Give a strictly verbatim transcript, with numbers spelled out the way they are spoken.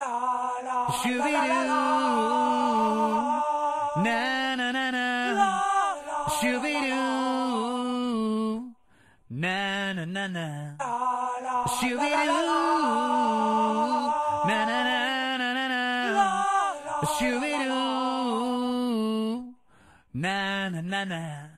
Shoo-be-doo. Na na na na. Shoo-be-doo. Na na na na. Shoo-be-doo. Na na na na na na. Shoo-be-doo. Na na na na.